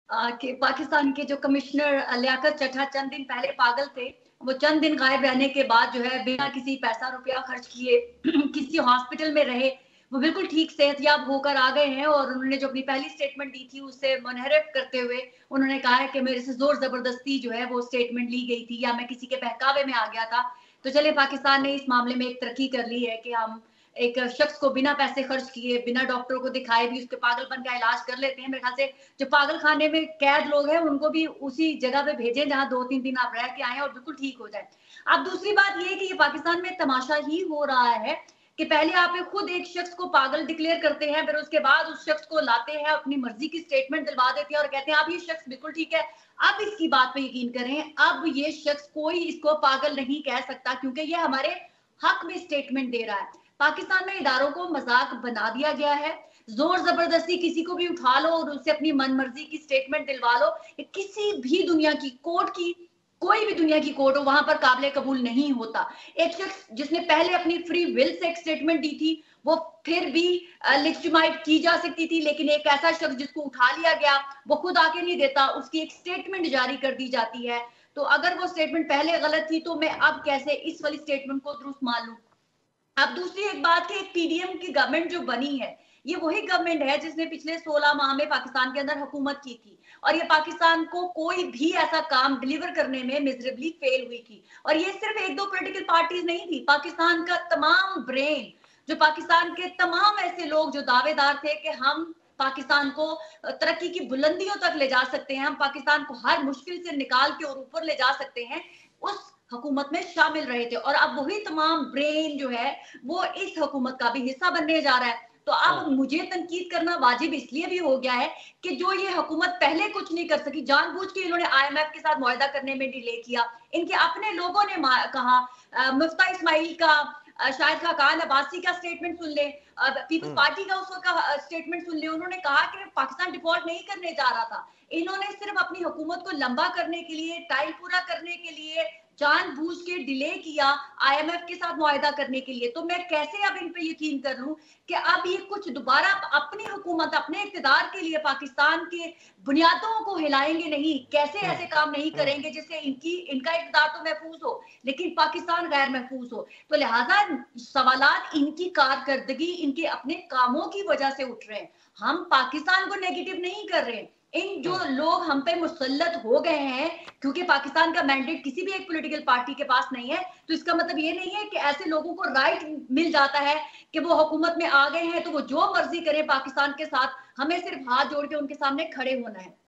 कि पाकिस्तान के जो कमिश्नर लियाकत चड्ढा चंद दिन पहले पागल थे। वो चंद दिन गायब रहने के बाद जो है बिना किसी पैसा रुपया खर्च किए किसी हॉस्पिटल में रहे, वो बिल्कुल ठीक सेहतयाब होकर आ गए हैं। और उन्होंने जो अपनी पहली स्टेटमेंट दी थी उससे मुनहरफ करते हुए उन्होंने कहा है कि मेरे से जोर जबरदस्ती जो है वो स्टेटमेंट ली गई थी या मैं किसी के बहकावे में आ गया था। तो चलिए, पाकिस्तान ने इस मामले में एक तरक्की कर ली है कि हम एक शख्स को बिना पैसे खर्च किए, बिना डॉक्टर को दिखाए भी उसके पागलपन का इलाज कर लेते हैं। मेरे ख्याल से जो पागल खाने में कैद लोग हैं उनको भी उसी जगह पे भेजें जहां 2-3 दिन आप रह के आए और बिल्कुल ठीक हो जाए। अब दूसरी बात ये है कि ये पाकिस्तान में तमाशा ही हो रहा है कि पहले आप खुद एक शख्स को पागल डिक्लेयर करते हैं, फिर उसके बाद उस शख्स को लाते हैं, अपनी मर्जी की स्टेटमेंट दिलवा देते हैं और कहते हैं अब ये शख्स बिल्कुल ठीक है। अब इसकी बात पे यकीन करें, अब ये शख्स कोई इसको पागल नहीं कह सकता क्योंकि ये हमारे हक में स्टेटमेंट दे रहा है। पाकिस्तान में इदारों को मजाक बना दिया गया है। जोर जबरदस्ती किसी को भी उठा लो और उससे अपनी मनमर्जी की स्टेटमेंट दिलवा लो। किसी भी दुनिया की कोर्ट की, कोई भी दुनिया की कोर्ट हो, वहां पर काबिल कबूल नहीं होता। एक शख्स जिसने पहले अपनी फ्री विल से एक स्टेटमेंट दी थी वो फिर भी लेजिटिमाइट की जा सकती थी, लेकिन एक ऐसा शख्स जिसको उठा लिया गया वो खुद आके नहीं देता, उसकी एक स्टेटमेंट जारी कर दी जाती है। तो अगर वो स्टेटमेंट पहले गलत थी तो मैं अब कैसे इस वाली स्टेटमेंट को दुरुस्त मान लूं। अब दूसरी एक बात कि एक पीडीएम की गवर्नमेंट जो बनी है, ये वही गवर्नमेंट है जिसने पिछले 16 माह में पाकिस्तान के अंदर हुकूमत की थी और ये पाकिस्तान को कोई भी ऐसा काम डिलीवर करने में मिजरेबली फेल हुई थी। और ये सिर्फ एक दो पॉलिटिकल पार्टीज नहीं थी, पाकिस्तान का तमाम ब्रेन, जो पाकिस्तान के तमाम ऐसे लोग जो दावेदार थे कि हम पाकिस्तान को तरक्की की बुलंदियों तक ले जा सकते हैं, हम पाकिस्तान को हर मुश्किल से निकाल के और ऊपर ले जा सकते हैं, उस हुकूमत में शामिल रहे थे। और अब वही तमाम ब्रेन जो है वो इस हुकूमत का भी हिस्सा बनने जा रहा है। तो अब मुझे तनकीद करना वाजिब इसलिए भी हो गया है कि जो ये हुकूमत पहले कुछ नहीं कर सकी, जानबूझ के इन्होंने आईएमएफ के साथ मुआहदा करने में डिले किया। इनके अपने लोगों ने कहा, मुफ्ता इस्माइल का, शाहिद खाकान अब्बासी का स्टेटमेंट सुन ले, पीपल्स पार्टी का उस वक्त स्टेटमेंट सुन ले। उन्होंने कहा कि पाकिस्तान डिफॉल्ट नहीं करने जा रहा था, इन्होंने सिर्फ अपनी हुकूमत को लंबा करने के लिए, टाइम पूरा करने के लिए जानबूझ के डिले किया आईएमएफ के साथ मुआहदा करने के लिए। तो मैं कैसे अब इन पे यकीन कर लूं कि अब ये कुछ दोबारा अपनी हुकूमत, अपने इक्तदार के लिए पाकिस्तान के बुनियादों को हिलाएंगे नहीं, कैसे ऐसे काम नहीं करेंगे जिससे इनका इक्तदार तो महफूज हो लेकिन पाकिस्तान गैर महफूज हो। तो लिहाजा सवालात इनकी कारकर्दगी, इनके अपने कामों की वजह से उठ रहे हैं। हम पाकिस्तान को नेगेटिव नहीं कर रहे हैं। इन जो लोग हम पे मुसल्लत हो गए हैं क्योंकि पाकिस्तान का मैंडेट किसी भी एक पॉलिटिकल पार्टी के पास नहीं है, तो इसका मतलब ये नहीं है कि ऐसे लोगों को राइट मिल जाता है कि वो हुकूमत में आ गए हैं तो वो जो मर्जी करें पाकिस्तान के साथ। हमें सिर्फ हाथ जोड़ के उनके सामने खड़े होना है।